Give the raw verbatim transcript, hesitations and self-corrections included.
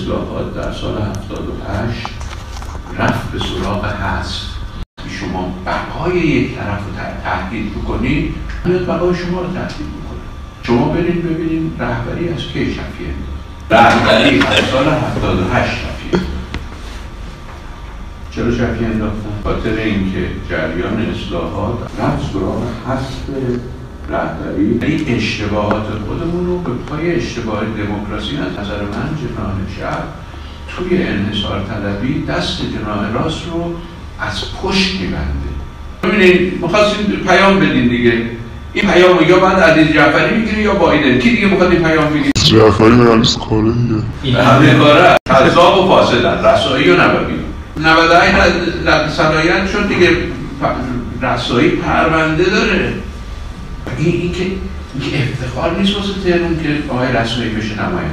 اصلاحات در سال هفتاد و هشت رفت به سراغ حذف. شما بقای یک طرف رو تهدید بکنید، میاد بقای شما رو تهدید بکنه. شما برید ببینید رهبری از کی شفیه رهبری از سال هفتاد و هشت شفیه چرا شفیه انداختن؟ خاطر اینکه جریان اصلاحات رفت سراغ حذف رهبری. این اشتباهات خودمون رو به پای اشتباه دموکراسی از نظر من جناح چپ توی انحصار طلبی دست جناح راست رو از پشت میبنده. ببینید می‌خواستین پیام بدین دیگه، این پیامو یا بعد علی جعفری میگیره یا بایدن. کی دیگه میخواد این پیام بگیره؟ جعفری مجلس کاره دیگه همه کاره قضا و فاسدن، رسایی و نبوی نود و هشت صلاحیت شد دیگه، رسایی پرونده داره. این, این که این که افتخار نیست واسه تهران که آقای رسایی بشه نماینده.